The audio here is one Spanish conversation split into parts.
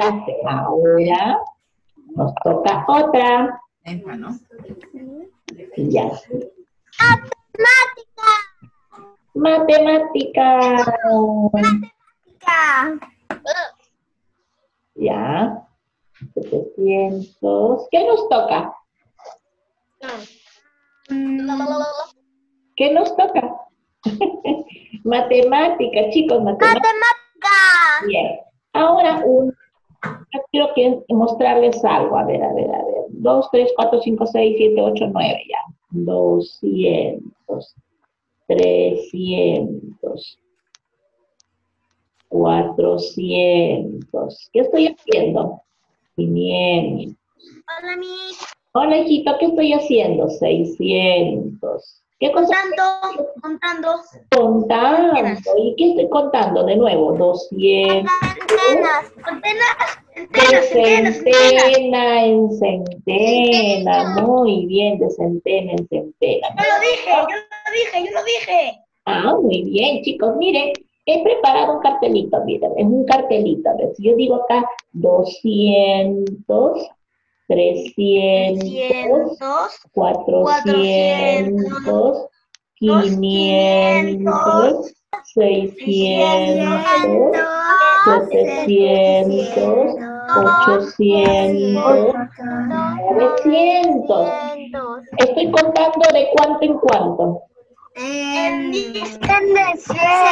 clase. Ahora nos toca otra. Esta, ¿no? Ya. Matemática. Matemática. Ya. 700. ¿Qué nos toca? ¿Qué nos toca? Matemática, chicos, matemática. Bien. Ahora yo quiero mostrarles algo. A ver. 2, 3, 4, 5, 6, 7, 8, 9 ya. 200, 300, 400. ¿Qué estoy haciendo? 500. Hola, Miss. Hola, hijito, ¿qué estoy haciendo? 600. ¿Qué cosa? Contando. Contando. ¿Y qué estoy contando de nuevo? 200. Centena en centena. Muy bien, de centena en centena. Yo lo dije. Ah, muy bien, chicos. Miren, he preparado un cartelito, miren, es un cartelito. A ver, si yo digo acá 200, 300, 400, 500, 600, 700, 800, 900. Estoy contando de cuánto en cuánto. Decenas,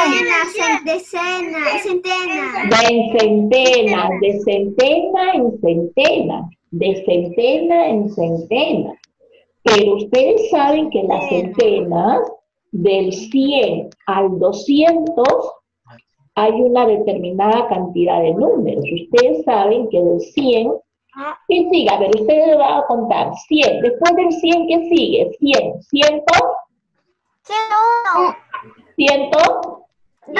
centenas. De centena en centena. De centena en centena. Pero ustedes saben que las centenas, del 100 al 200, hay una determinada cantidad de números. Ustedes saben que del 100, ¿qué sigue? A ver, ustedes lo van a contar. 100. Después del 100, ¿qué sigue? 100. 100. 101. 100. 200.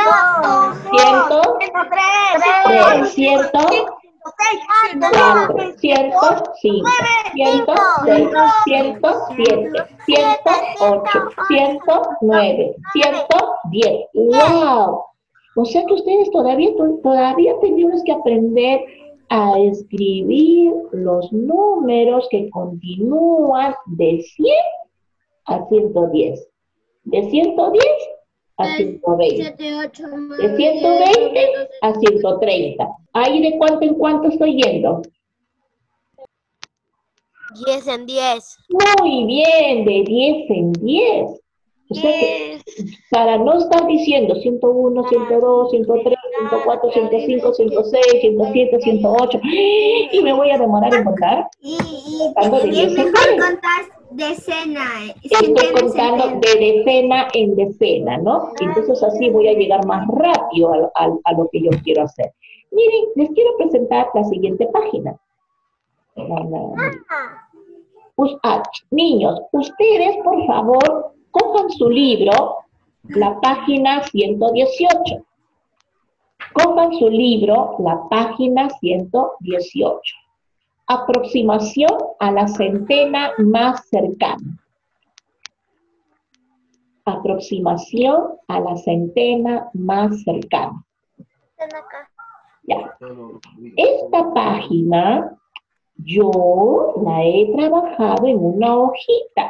300. 400. 105. 106. 107. 108. 109. 110. ¡Wow! O sea que ustedes todavía tenemos que aprender a escribir los números que continúan de 100 a 110. De 110 a 120. De 120 a 130. ¿Ahí de cuánto en cuánto estoy yendo? 10 en 10. Muy bien, de 10 en 10. O sea que, para no estar diciendo 101, 102, 103, 104, 105, 106, 107, 108, y me voy a demorar en contar. Y es mejor contar decena. Estoy contando de decena en decena, ¿no? Entonces así voy a llegar más rápido a lo que yo quiero hacer. Miren, les quiero presentar la siguiente página. Niños, ustedes, por favor, cojan su libro, la página 118. Cojan su libro, la página 118. Aproximación a la centena más cercana. Aproximación a la centena más cercana. Ya. Esta página yo la he trabajado en una hojita.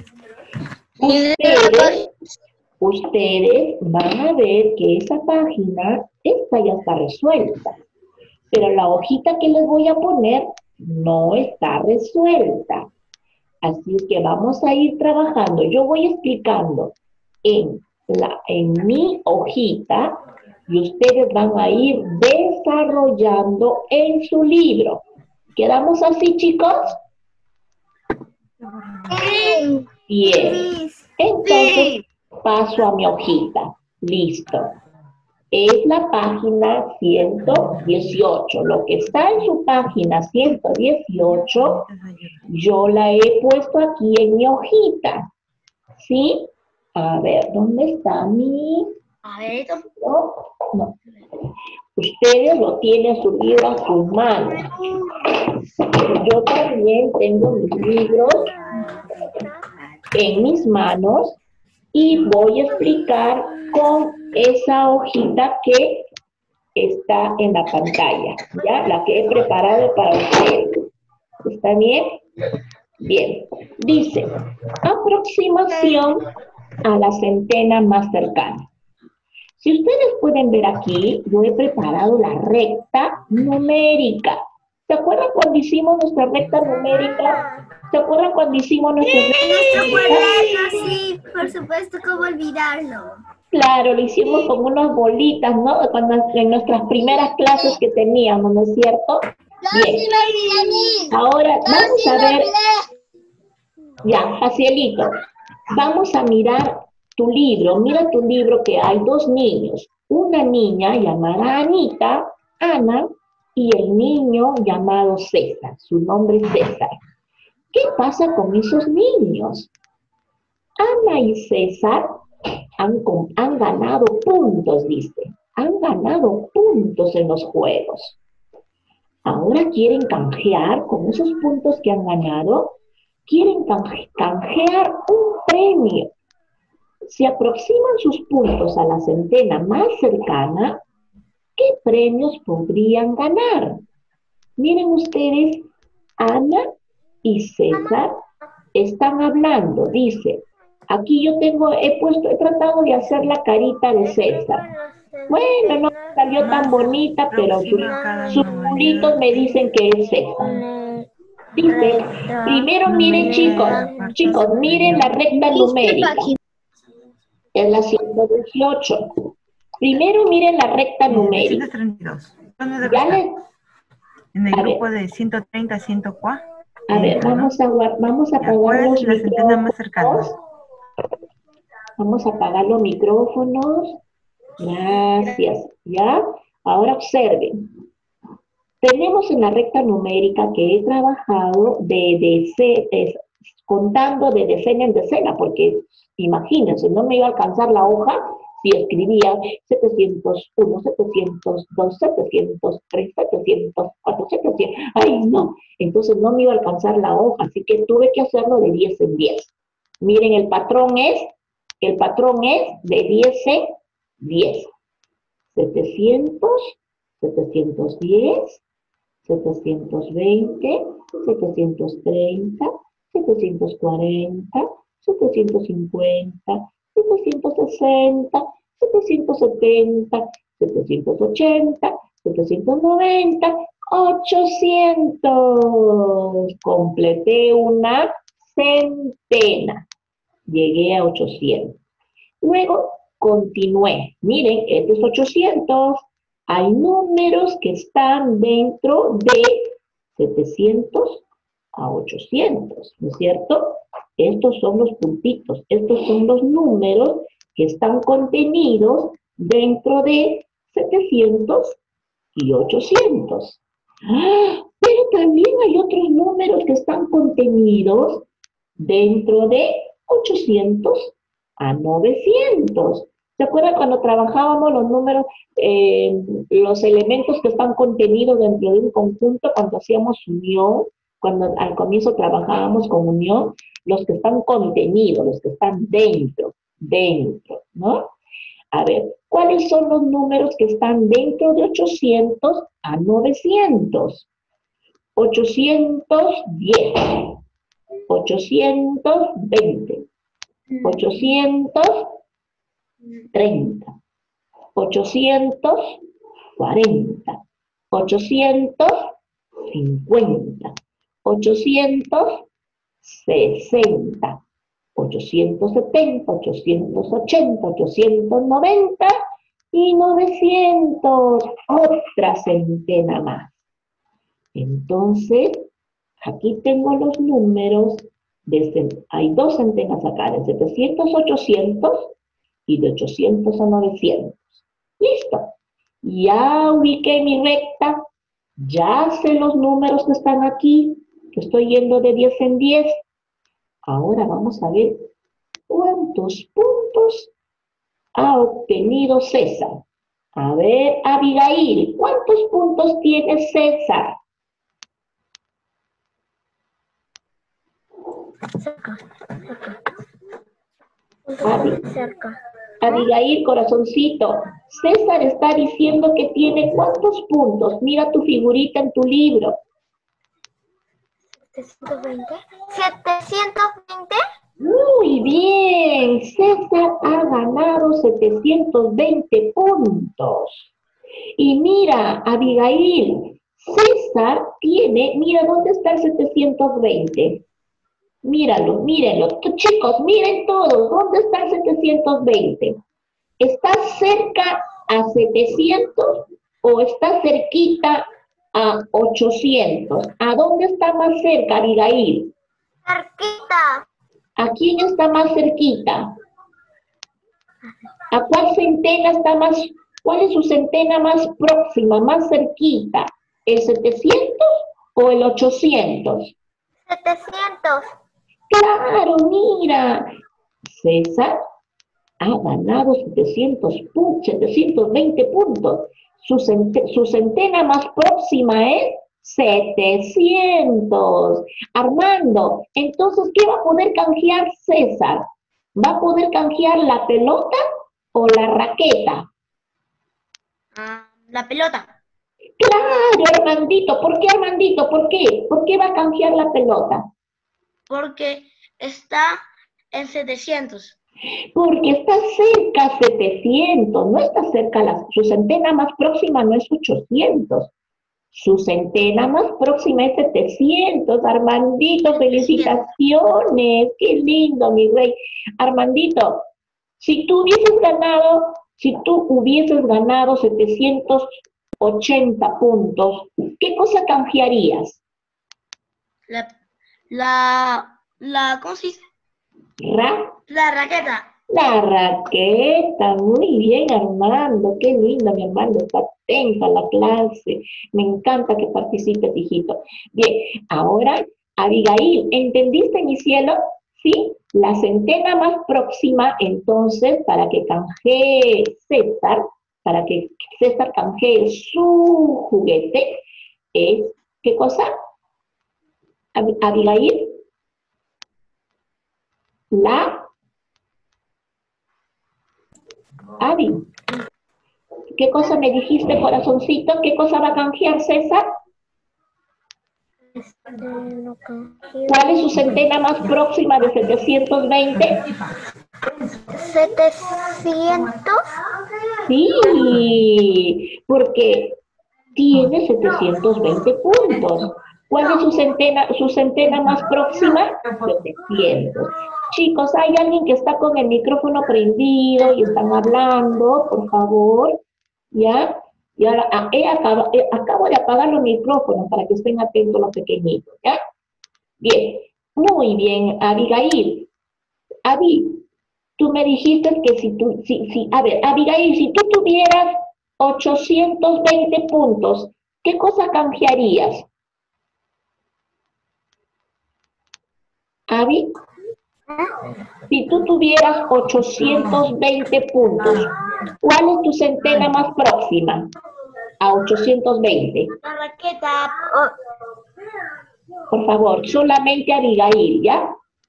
Ustedes van a ver que esa página, esta ya está resuelta. Pero la hojita que les voy a poner no está resuelta. Así es que vamos a ir trabajando. Yo voy explicando en mi hojita y ustedes van a ir desarrollando en su libro. ¿Quedamos así, chicos? Sí. Bien. Entonces, paso a mi hojita. Listo. Es la página 118. Lo que está en su página 118, yo la he puesto aquí en mi hojita. ¿Sí? A ver, ¿dónde está mi...? A ver. No. Ustedes lo tienen su libro en sus manos. Yo también tengo mis libros en mis manos y voy a explicar con esa hojita que está en la pantalla, ¿ya? La que he preparado para ustedes. ¿Está bien? Bien. Dice, aproximación a la centena más cercana. Si ustedes pueden ver aquí, yo he preparado la recta numérica. ¿Se acuerdan cuando hicimos nuestra recta numérica? ¿Se acuerdan cuando hicimos nuestra recta Nuestro numérica? cuaderno, sí, por supuesto, ¿cómo olvidarlo? Claro, lo hicimos con unas bolitas, ¿no? En nuestras primeras clases que teníamos, ¿no es cierto? Bien. Ahora vamos a ver, ya, Jacielito, vamos a mirar tu libro. Mira tu libro que hay dos niños. Una niña llamada Anita, Ana, y el niño llamado César. Su nombre es César. ¿Qué pasa con esos niños? Ana y César han ganado puntos, dice. Han ganado puntos en los juegos. Ahora quieren canjear con esos puntos que han ganado. Quieren canjear un premio. Si aproximan sus puntos a la centena más cercana, ¿qué premios podrían ganar? Miren ustedes, Ana y César están hablando, dice. Aquí yo he tratado de hacer la carita de César. Bueno, no salió tan bonita, pero sus mulitos me dicen que es César. Dice, primero miren chicos, miren la recta numérica. Es la 118. Primero miren la recta numérica. 132. Ya les, en el grupo de 130 a 104. A ver, vamos a apagar los micrófonos. Vamos a apagar los micrófonos. Gracias. ¿Ya? Ahora observen. Tenemos en la recta numérica que he trabajado contando de decena en decena, porque imagínense, no me iba a alcanzar la hoja si escribía 701, 702, 703, 704, 700. ¡Ay, no! Entonces no me iba a alcanzar la hoja, así que tuve que hacerlo de 10 en 10. Miren, el patrón es de 10 en 10. 700, 710, 720, 730, 740, 750, 760, 770, 780, 790, 800. Completé una centena. Llegué a 800. Luego continué. Miren, este es 800. Hay números que están dentro de 700 a 800, ¿no es cierto? Estos son los puntitos, estos son los números que están contenidos dentro de 700 y 800. Pero también hay otros números que están contenidos dentro de 800 a 900. ¿Se acuerdan cuando trabajábamos los números, los elementos que están contenidos dentro de un conjunto cuando hacíamos unión? Cuando al comienzo trabajábamos con unión, los que están contenidos, los que están dentro, ¿no? A ver, ¿cuáles son los números que están dentro de 800 a 900? 810, 820, 830, 840, 850, 860, 870, 880, 890 y 900. Otra centena más. Entonces, aquí tengo los números. Hay dos centenas acá, de 700 a 800 y de 800 a 900. Listo. Ya ubiqué mi recta. Ya sé los números que están aquí, que estoy yendo de 10 en 10. Ahora vamos a ver cuántos puntos ha obtenido César. A ver, Abigail, ¿cuántos puntos tiene César? Cerca. Abigail, corazoncito, César está diciendo que tiene ¿cuántos puntos? Mira tu figurita en tu libro. 720. 720. Muy bien, César ha ganado 720 puntos. Y mira, Abigail, César tiene, mira dónde está el 720. Míralo, mírenlo. Chicos, miren todos, ¿dónde está el 720? ¿Está cerca a 700 o está cerquita a 800? ¿A dónde está más cerca, Abigail? Cerquita. ¿A quién está más cerquita? ¿A cuál centena está más, cuál es su centena más próxima, más cerquita? ¿El 700 o el 800? 700. Claro, mira, César ha ganado 720 puntos. Su centena más próxima es 700. Armando, entonces, ¿qué va a poder canjear César? ¿Va a poder canjear la pelota o la raqueta? La pelota. Claro, Armandito. ¿Por qué, Armandito? ¿Por qué? ¿Por qué va a canjear la pelota? Porque está en 700. Porque está cerca a 700, no está cerca, su centena más próxima no es 800. Su centena más próxima es 700, Armandito, felicitaciones, qué lindo, mi rey. Armandito, si tú hubieses ganado 780 puntos, ¿qué cosa canjearías? ¿Cómo se dice? La raqueta, muy bien, Armando, qué lindo, mi hermano, está atento a la clase. Me encanta que participes, hijito. Bien, ahora, Abigail, ¿entendiste, mi cielo? Sí, la centena más próxima, entonces, para que canjee César, para que César canjee su juguete, es, ¿qué cosa? Abigail, Abi, ¿qué cosa me dijiste, corazoncito? ¿Qué cosa va a canjear César? ¿Cuál es su centena más próxima de 720? 700. Sí, porque tiene 720 puntos. ¿Cuál es su centena más próxima? 700. Chicos, ¿hay alguien que está con el micrófono prendido y están hablando? Por favor, ¿ya? Y ahora acabo de apagar los micrófonos para que estén atentos los pequeñitos, ¿ya? Bien, muy bien, Abigail. Tú me dijiste que a ver, Abigail, si tú tuvieras 820 puntos, ¿qué cosa canjearías? Abi, si tú tuvieras 820 puntos, ¿cuál es tu centena más próxima a 820? La raqueta. Por favor, solamente Abigail, ¿ya?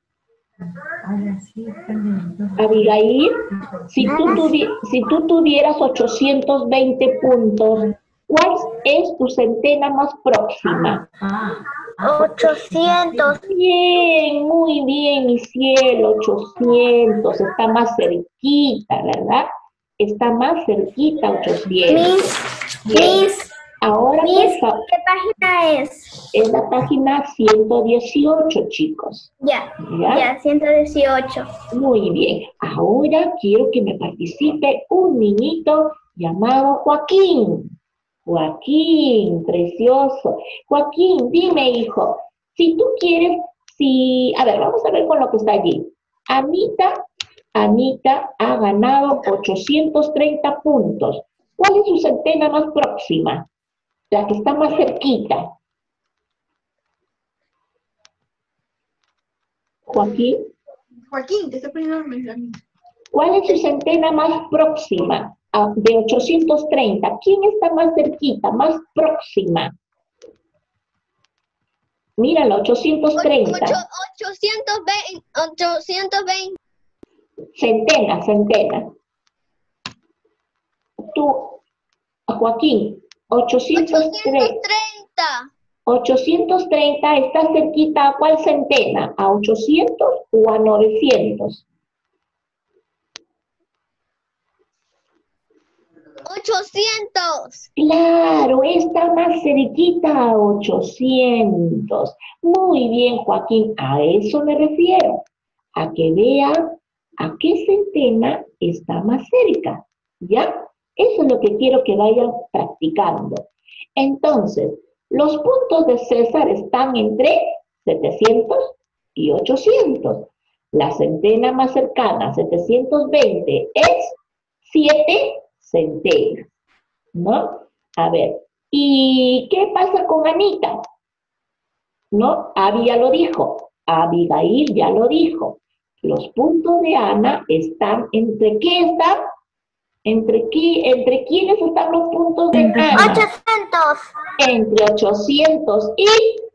Abigail, si tú tuvieras 820 puntos, ¿cuál es tu centena más próxima? 800. Bien, muy bien, mi cielo, 800, está más cerquita, ¿verdad? Está más cerquita, 800. Miss, Ahora, ¿qué página es? Es la página 118, chicos. Ya, 118. Muy bien. Ahora quiero que me participe un niñito llamado Joaquín. Joaquín, precioso. Joaquín, dime, hijo, si tú quieres, a ver, vamos a ver con lo que está allí. Anita ha ganado 830 puntos. ¿Cuál es su centena más próxima? La que está más cerquita. Joaquín, te estoy poniendo el mensaje. ¿cuál es su centena más próxima de 830? ¿Quién está más cerquita, más próxima? Míralo, 830. 820. Centena. tú, Joaquín? 830. 830 está cerquita ¿a cuál centena? ¿A 800 o a 900? 800. Claro, está más cerquita a 800. Muy bien, Joaquín, a eso me refiero. A que vea a qué centena está más cerca. ¿Ya? Eso es lo que quiero que vayan practicando. Entonces, los puntos de César están entre 700 y 800. La centena más cercana, 720, es 7 centenas, ¿no? A ver, ¿y qué pasa con Anita? ¿No? Abby ya lo dijo, Abigail ya lo dijo. Los puntos de Ana están, ¿entre qué están? ¿Entre quiénes están los puntos de Ana? 800. Entre 800 y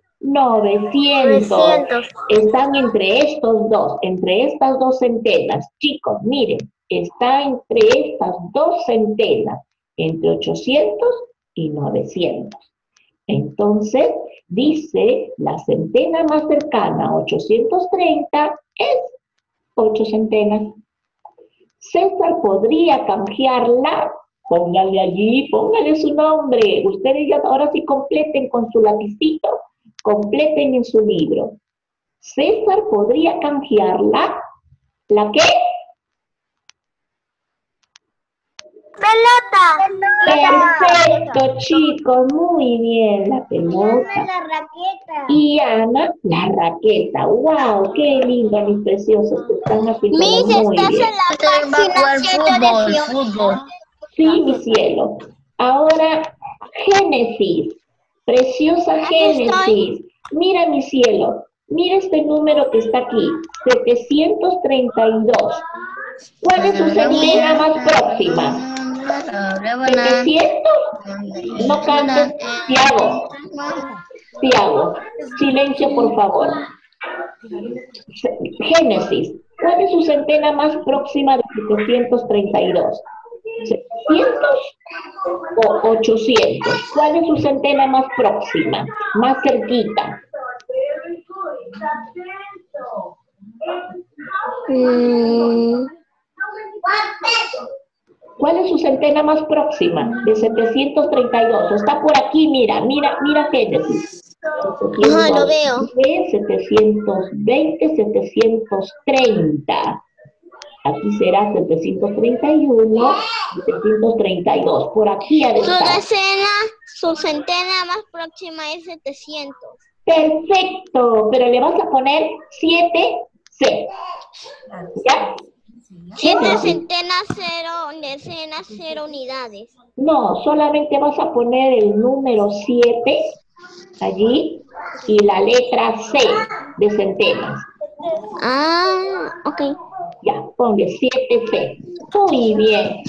900. Están entre estos dos, entre estas dos centenas. Chicos, miren, está entre estas dos centenas, entre 800 y 900. Entonces, dice, la centena más cercana a 830 es 8 centenas. César podría canjearla, póngale allí, póngale su nombre. Ustedes ya ahora sí completen con su lapicito, completen en su libro. César podría canjearla, ¿la qué? Pelota. Perfecto, chicos, muy bien, la pelota. La raqueta. Y Ana, la raqueta. ¡Wow! ¡Qué lindo, mis preciosos! Están aplicando muy bien. Fútbol. Sí, mi cielo. Ahora, Génesis. Preciosa Génesis. Mira, mi cielo. Mira este número que está aquí. 732. ¿Cuál es su centena más próxima? 700. No cantes, Tiago. Silencio, por favor. Génesis. ¿Cuál es su centena más próxima de 732? ¿700 o 800? ¿Cuál es su centena más próxima? Más cerquita. ¿Cuál es su centena más próxima de 732? Está por aquí, mira Génesis. Lo veo. 720, 730. Aquí será 731, 732. Por aquí ha de estar. Su centena más próxima es 700. Perfecto, pero le vas a poner 7C. ¿Ya? 7 centenas, 0 decenas, 0 unidades. No, solamente vas a poner el número 7 allí y la letra C de centenas. Ah, ok. Ya, ponle 7C. Muy bien.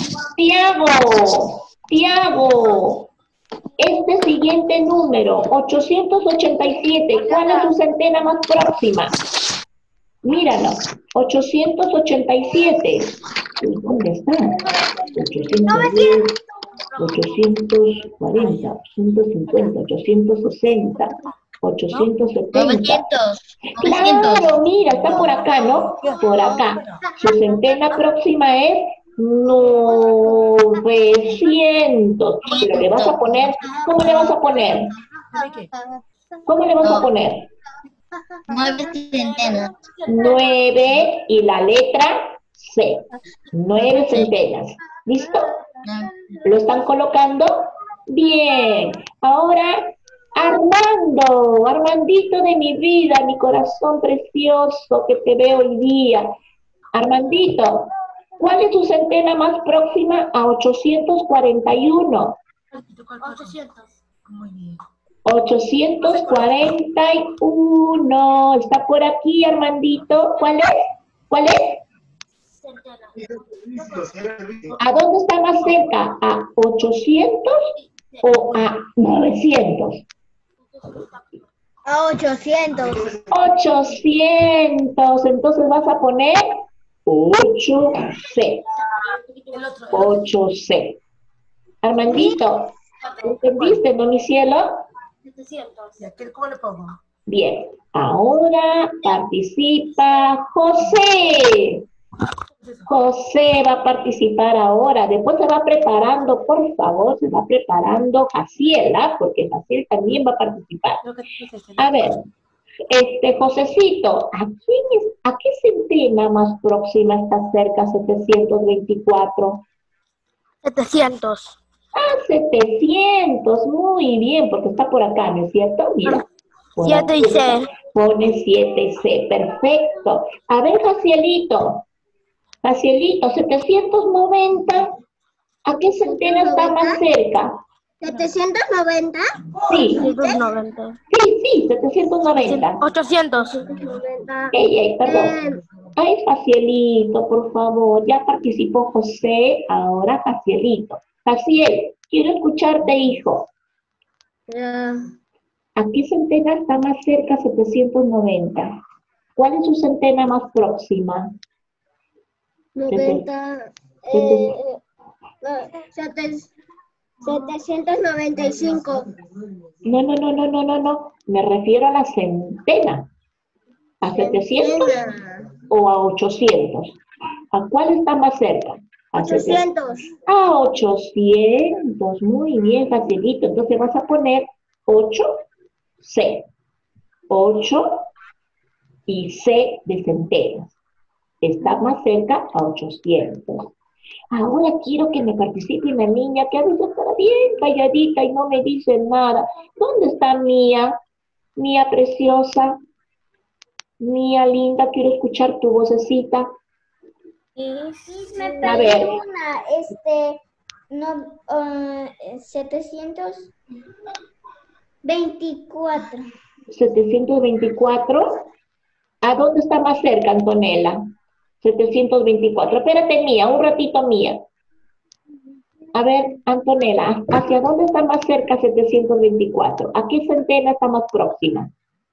Tiago, este siguiente número, 887, ¿cuál es su centena más próxima? Míralo, 887. ¿Dónde está? 810, 840, 850, 860, 870. Claro, mira, está por acá, ¿no? Por acá. Su centena próxima es 900. Pero le vas a poner, ¿cómo le vas a poner? ¿Cómo le vas a poner? 9 centenas. 9 y la letra C. 9 centenas. ¿Listo? ¿Lo están colocando? Bien. Ahora, Armandito de mi vida, mi corazón precioso que te veo hoy día. Armandito, ¿cuál es tu centena más próxima a 841? 800. Muy bien. 841. Está por aquí, Armandito. ¿Cuál es? ¿Cuál es? ¿A dónde está más cerca? ¿A 800 o a 900? A 800. 800. Entonces vas a poner 8C. 8C. Armandito, ¿entendiste, no, mi cielo? 700. ¿Y aquí cómo le pongo? Bien, ahora participa José. José va a participar ahora. Después se va preparando, por favor, se va preparando Jaciela, porque Jaciel también va a participar. A ver, Josecito, ¿a qué centena más próxima está cerca 724? 700. Ah, 700, muy bien, porque está por acá, ¿no es cierto? Mira. 7 y 6. Pone 7 y C, perfecto. A ver, Jacielito, 790, ¿a qué centena está más cerca? 790. Sí, 790. sí, 790. 800. Perdón. Ay, Jacielito, por favor, ya participó José, ahora Jacielito. Jaciel, quiero escucharte, hijo. ¿A qué centena está más cerca 790? ¿Cuál es su centena más próxima? 90. 795. No. Me refiero a la centena. ¿A 700 o a 800? ¿A cuál está más cerca? A 800. A 800. Muy bien, facilito. Entonces vas a poner 8C. 8 y C de centenas. Está más cerca a 800. Ahora quiero que me participe una niña que a veces está bien calladita y no me dice nada. ¿Dónde está Mía? Mía preciosa. Mía linda, quiero escuchar tu vocecita. Me A ver. perdí una, 724. 724. ¿A dónde está más cerca, Antonella? 724. Espérate, Mía, un ratito, Mía. A ver, Antonella, ¿hacia dónde está más cerca 724? ¿A qué centena está más próxima?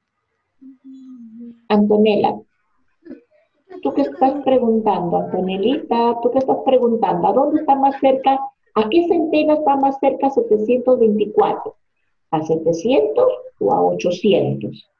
Antonella, ¿tú qué estás preguntando, Antonelita? ¿Tú qué estás preguntando? ¿A dónde está más cerca? ¿A qué centena está más cerca 724? ¿A 700 o a 800?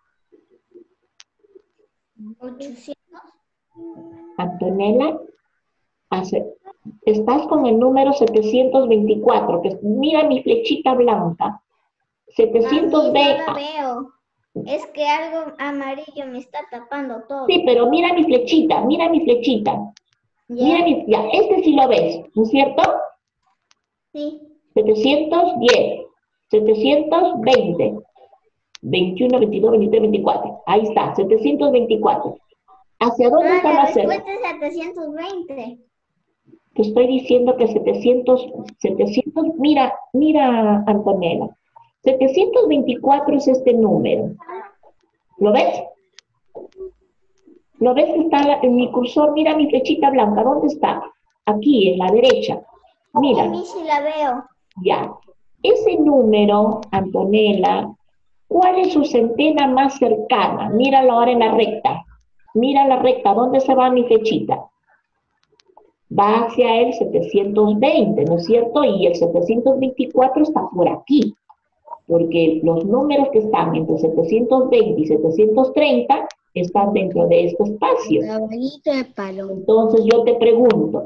800. Antonella, estás con el número 724, que mira mi flechita blanca. 720. No lo veo. Es que algo amarillo me está tapando todo. Sí, pero mira mi flechita, mira mi flechita. ¿Ya? Ya, este sí lo ves, ¿no es cierto? Sí. 710, 720, 21, 22, 23, 24. Ahí está, 724. ¿Hacia dónde está La más cerca? respuesta es 720. Te estoy diciendo que 700, mira, Antonella. 724 es este número. ¿Lo ves? ¿Lo ves que está en mi cursor? Mira mi flechita blanca, ¿dónde está? Aquí, en la derecha. Mira. A mí sí la veo. Ya. Ese número, Antonella, ¿cuál es su centena más cercana? Míralo ahora en la recta. Mira la recta, ¿dónde se va mi flechita? Va hacia el 720, ¿no es cierto? Y el 724 está por aquí, porque los números que están entre 720 y 730 están dentro de este espacio. Caballito de palo. Entonces yo te pregunto,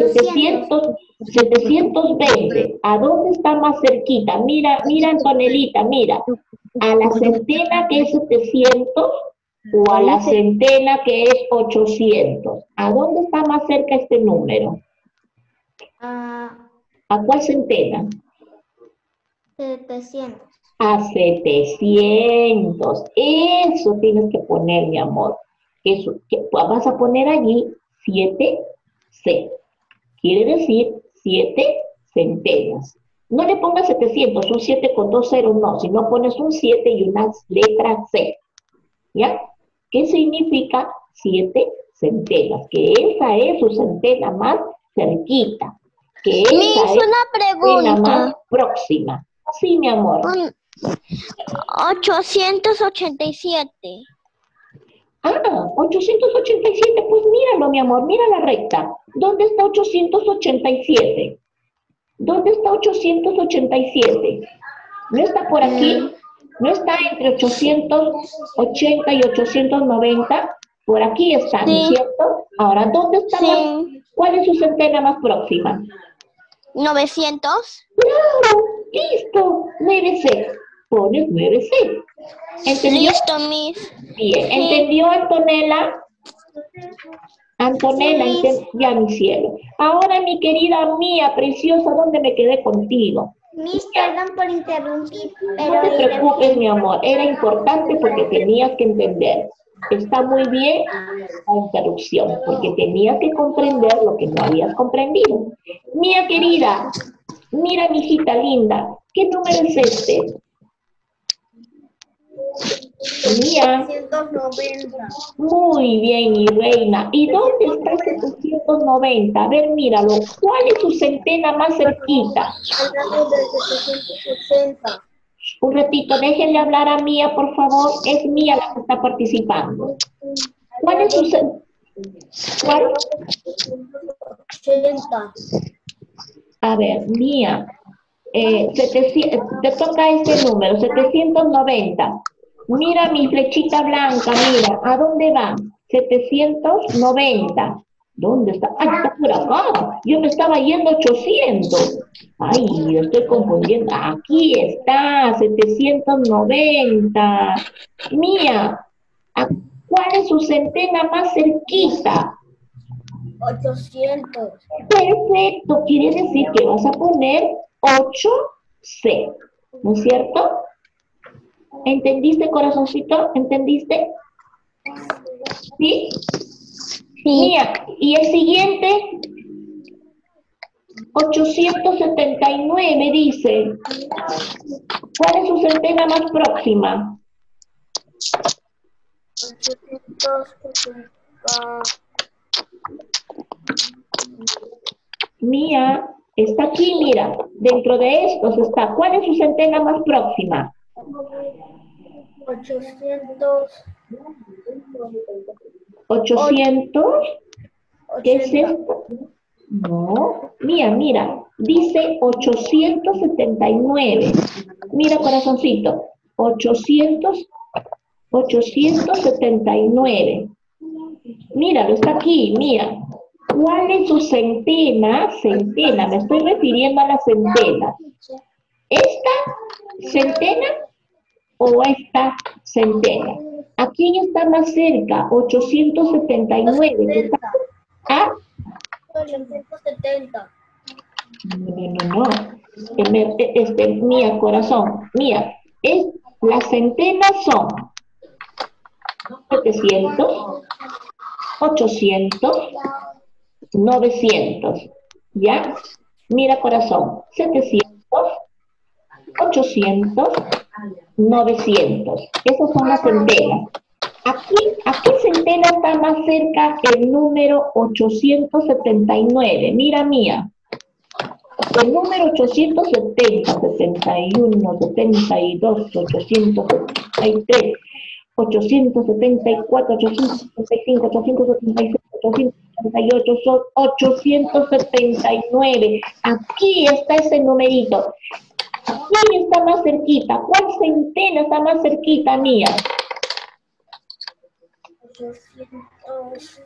720, ¿a dónde está más cerquita? Mira, Antonelita, mira, ¿a la centena que es 700 o a la centena que es 800? ¿A dónde está más cerca este número? ¿A cuál centena? 700. A 700. Eso tienes que poner, mi amor. Eso, que vas a poner allí 7C. Quiere decir 7 centenas. No le pongas 700, un 7 con 2 ceros, no. Si no pones un 7 y una letra C. ¿Ya? ¿Qué significa 7 centenas? Que esa es su centena más cerquita. Que esa es una la más pregunta. próxima. Sí, mi amor. 887. Ah, 887, pues míralo, mi amor, mira la recta. ¿Dónde está 887? ¿Dónde está 887? ¿No está por aquí? ¿No está entre 880 y 890? Por aquí está, ¿no es cierto? Ahora, ¿dónde está ¿cuál es su centena más próxima? 900. ¡Claro! ¡Listo! 9C. Pones 9C. ¿Entendió? Listo, Miss. Bien. ¿Entendió, Antonella? Antonella, ya mi cielo. Ahora, mi querida Mía, preciosa, ¿dónde me quedé contigo? Miss, perdón por interrumpir, pero... No te preocupes, mi amor. Era importante porque tenías que entender. Está muy bien la interrupción, porque tenías que comprender lo que no habías comprendido. Mía querida, mira, mi hijita linda, ¿qué número es este? Mía. 790. Muy bien, mi reina. ¿Y dónde está el 790? A ver, míralo. ¿Cuál es su centena más cerquita? Al lado del 760. Un ratito, déjenle hablar a Mía, por favor. Es Mía la que está participando. ¿Cuál es su centena? ¿Cuál? 80. A ver, Mía. Te toca este número, 790. Mira mi flechita blanca, mira. ¿A dónde va? 790. ¿Dónde está? ¡Ah, está por acá! Yo me estaba yendo a 800. ¡Ay, lo estoy confundiendo! Aquí está, 790. Mía, ¿cuál es su centena más cerquita? 800. Perfecto, quiere decir que vas a poner 8C, ¿no es cierto? ¿Entendiste, corazoncito? ¿Entendiste? ¿Sí? Mía, y el siguiente, 879 dice. ¿Cuál es su centena más próxima? 870. Mía, está aquí, mira. Dentro de estos está. ¿Cuál es su centena más próxima? 800. 800. ¿Qué es esto? No. Mira. Dice 879. Mira, corazoncito. 879. Míralo, está aquí, mira. ¿Cuál es su centena? Centena, me estoy refiriendo a la centena. ¿Esta centena o esta centena? ¿A quién está más cerca? 879. ¿Ah? 870. No. Mía, corazón. Mía, las centenas son 700, 800, 900. ¿Ya? Mira, corazón. 700, 800, 900. Esas son las centenas. ¿A qué centena está más cerca el número 879? Mira, Mía. El número 870, 71, 72, 873, 874, 875, 876, 878, son 879. Aquí está ese numerito. ¿Quién está más cerquita? ¿Cuál centena está más cerquita, Mía? 800.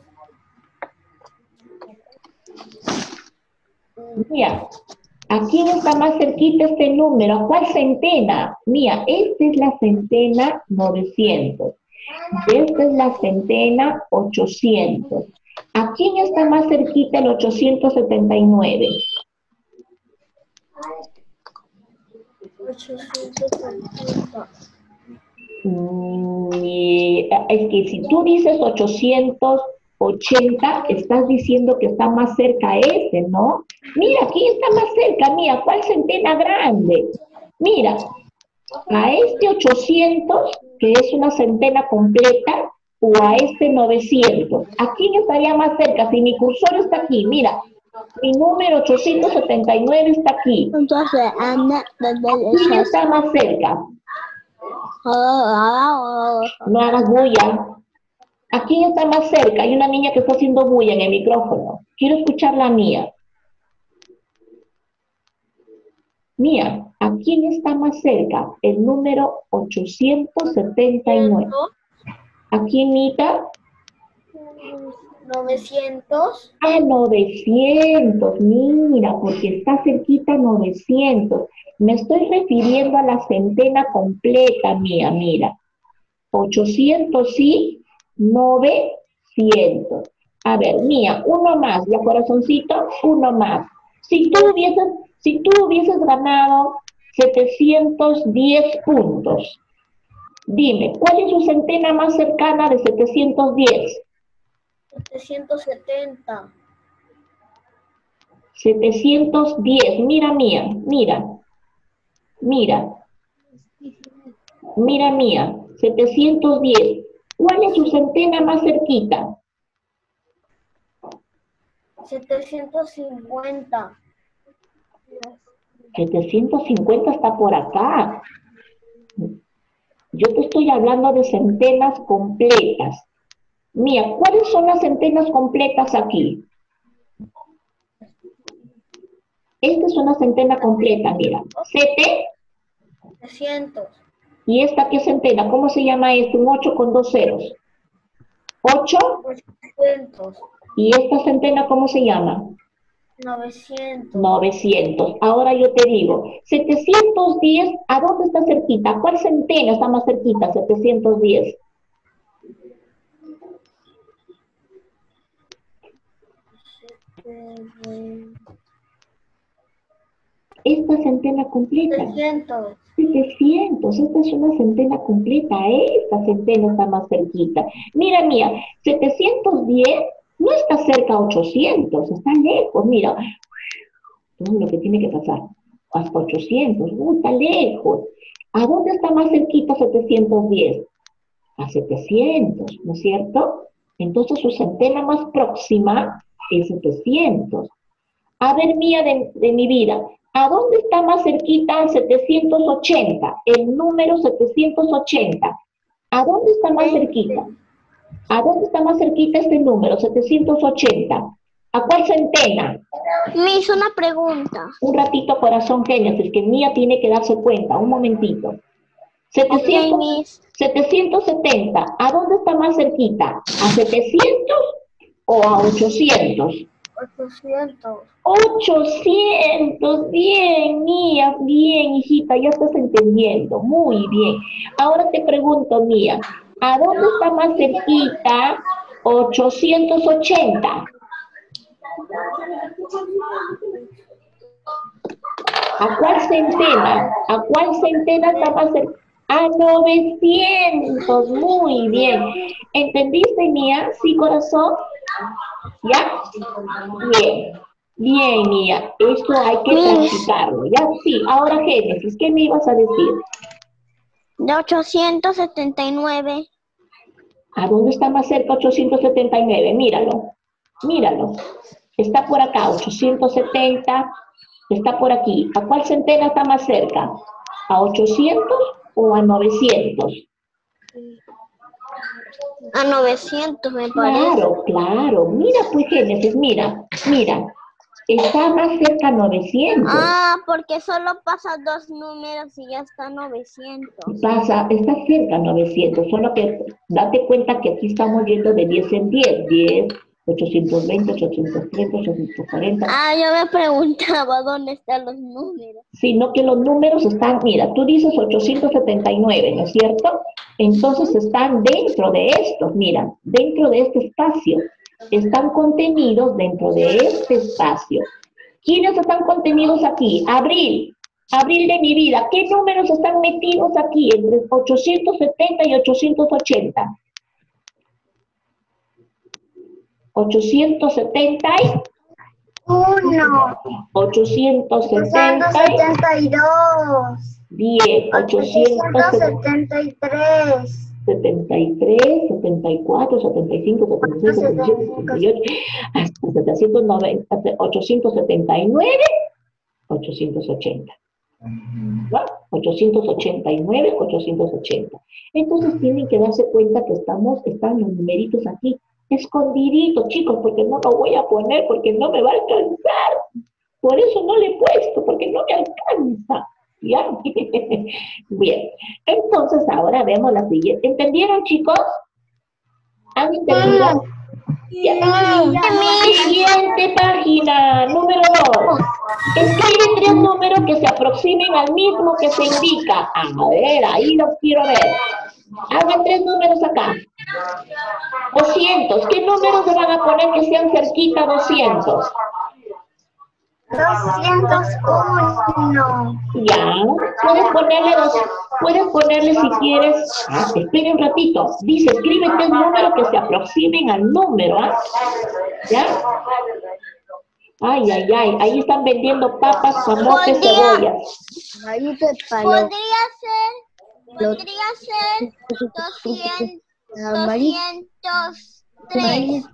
Mía, ¿a quién está más cerquita este número? ¿A cuál centena? Mía, esta es la centena 900. Esta es la centena 800. ¿A quién está más cerquita el 879? 870. Es que si tú dices 880, estás diciendo que está más cerca ese, ¿no? Mira, ¿quién está más cerca? Mira, ¿cuál centena grande? Mira, a este 800, que es una centena completa, o a este 900. ¿A quién estaría más cerca? Si mi cursor está aquí, mira, mi número 879 está aquí. Entonces, ¿Quién está más cerca? No hagas bulla. ¿A quién está más cerca? Hay una niña que está haciendo bulla en el micrófono. Quiero escuchar la mía. Mía, ¿a quién está más cerca? El número 879. ¿A quién, Mita? 900. Ah, 900, mira, porque está cerquita 900. Me estoy refiriendo a la centena completa, Mía, mira. 800 sí, 900. A ver, Mía, uno más, ya corazoncito, uno más. Si tú hubieses ganado 710 puntos, dime, ¿cuál es su centena más cercana de 710? 770. 710, mira Mía, mira, Mía, 710. ¿Cuál es su centena más cerquita? 750. 750 está por acá. Yo te estoy hablando de centenas completas. Mía, ¿cuáles son las centenas completas aquí? Esta es una centena completa, mira. 300. ¿Y esta qué centena? ¿Cómo se llama esto? Un 8 con 2 ceros. 8. 800. ¿Y esta centena cómo se llama? 900. 900. Ahora yo te digo, 710, ¿a dónde está cerquita? ¿Cuál centena está más cerquita? 710. Esta centena completa. 700. 700, esta es una centena completa, esta centena está más cerquita. Mira, Mía, 710 no está cerca a 800, está lejos, mira. Todo lo que tiene que pasar, hasta 800, está lejos. ¿A dónde está más cerquita 710? A 700, ¿no es cierto? Entonces su centena más próxima es 700. A ver, Mía, de mi vida, ¿a dónde está más cerquita 780? El número 780. ¿A dónde está más cerquita? ¿A dónde está más cerquita este número, 780? ¿A cuál centena? Me hizo una pregunta. Un ratito, corazón, Génesis, que Mía tiene que darse cuenta, un momentito. 770, ¿a dónde está más cerquita? ¿A 700 o a 800? 800. 800, bien, Mía, bien, hijita, ya estás entendiendo, muy bien. Ahora te pregunto, Mía, ¿a dónde está más cerquita 880? ¿A cuál centena? ¿A cuál centena está más cerca? A 900, muy bien. ¿Entendiste, Mía? ¿Sí, corazón? ¿Ya? Bien, bien, Mía. Esto hay que practicarlo, ¿ya? Sí, ahora Génesis, ¿qué me ibas a decir? De 879. ¿A dónde está más cerca 879? Míralo, míralo. Está por acá, 870, está por aquí. ¿A cuál centena está más cerca? ¿A 800 o a 900? A 900 me parece. Claro, claro. Mira, pues, Génesis, mira. Está más cerca 900. Ah, porque solo pasa 2 números y ya está 900. Está cerca 900, solo que date cuenta que aquí estamos yendo de 10 en 10. 10, 820, 830, 840. Ah, yo me preguntaba dónde están los números. Sino que los números están, mira, tú dices 879, ¿no es cierto? Entonces están dentro de estos, mira, dentro de este espacio. Están contenidos dentro de este espacio. ¿Quiénes están contenidos aquí? Abril de mi vida. ¿Qué números están metidos aquí entre 870 y 880? 870 y 1. 872. Bien, 873. 73, 74, 75, 76, 77, 78, hasta 790, 879, 880. ¿No? 889, 880. Entonces tienen que darse cuenta que están los numeritos aquí, escondiditos, chicos, porque no lo voy a poner, porque no me va a alcanzar. Por eso no le he puesto, porque no me alcanza. ¿Ya? Bien. Entonces, ahora vemos la siguiente. ¿Entendieron, chicos? ¿Han entendido? Ya. Siguiente página, número 2. Escribe 3 números que se aproximen al mismo que se indica. A ver, ahí los quiero ver. Hagan 3 números acá. 200. ¿Qué números se van a poner que sean cerquita a 200? 201. Ya. Puedes ponerle si quieres. Espere un ratito. Dice, escribe 3 números que se aproximen al número. ¿Ya? Ay, ay, ay. Ahí están vendiendo papas, camotes, cebollas. Podría ser 203.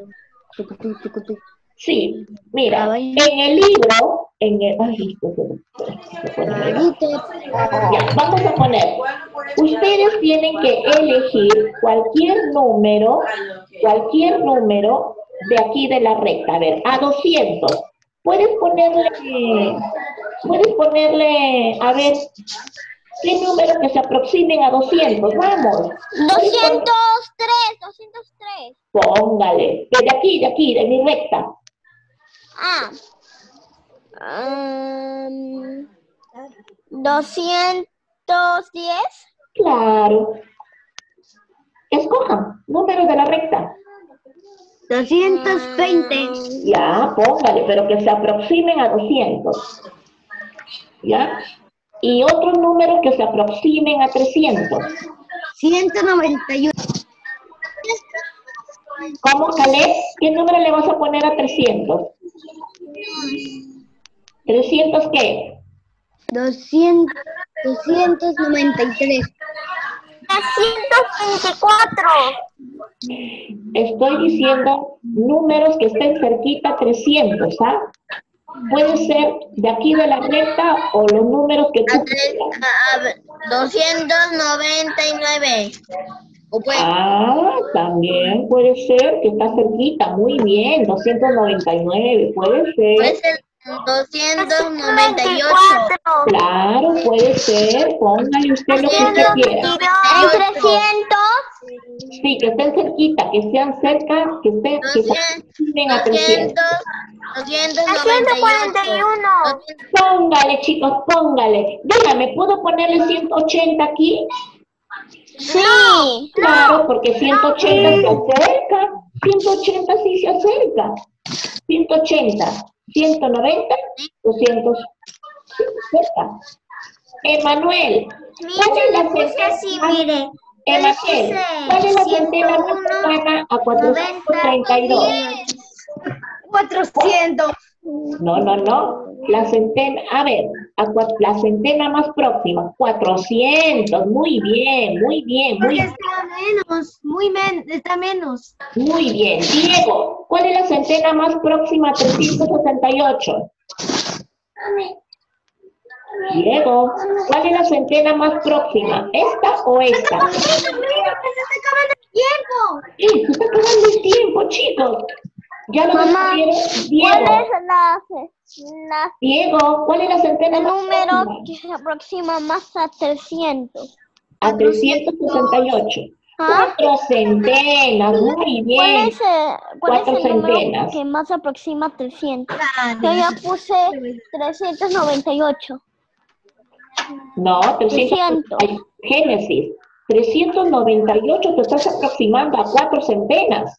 Sí, mira, en el libro, ay, ya, vamos a poner, ustedes tienen que elegir cualquier número de aquí de la recta, a ver, a 200. Puedes ponerle, a ver, ¿qué número que se aproximen a 200? Vamos. 203. Póngale, de aquí, de mi recta. 210. Claro. Escojan números de la recta. 220. Ya, póngale, pero que se aproximen a 200. ¿Ya? Y otros números que se aproximen a 300. 191. ¿Cómo, Caleb? ¿Qué número le vas a poner a 300? ¿300 qué? 293. 324. Estoy diciendo números que estén cerquita a 300, ¿ah? Puede ser de aquí de la recta o los números que tú quieras. 299. También puede ser que está cerquita, muy bien, 299, puede ser. Puede ser 298. Claro, puede ser, póngale usted lo que usted quiera. ¿En 300? Sí, que estén cerquita, que sean cerca, que se aproximen a 300. 241. Póngale, chicos, póngale. Dígame, ¿puedo ponerle 180 aquí? Sí. Claro, porque 180 se acerca. 180 sí se acerca. 180, 190, 200. Sí, cerca. Emanuel, ¿cuál es la centena? Emanuel, ¿cuál es la centena más cercana a 432? 400. No. La centena, a ver, la centena más próxima, 400. Muy bien. Está menos. Muy bien. Diego, ¿cuál es la centena más próxima a 368? Diego, ¿cuál es la centena más próxima? ¿Esta o esta? ¡Se está acabando el tiempo! Sí, se está acabando el tiempo, chicos. ¿Ya lo descubrieron? Diego, ¿cuál es la centena más Número próxima? que se aproxima más a 300. A 368. 4 centenas, muy bien. ¿Cuál es 4 el número centenas. que más se aproxima a 300? Yo ya puse 398. No, 300. Génesis. 398 te estás aproximando a 4 centenas.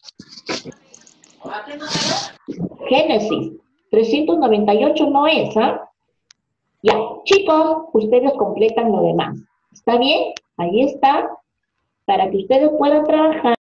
Génesis. 398 no es, ¿ah? Ya, chicos, ustedes completan lo demás. ¿Está bien? Ahí está. Para que ustedes puedan trabajar.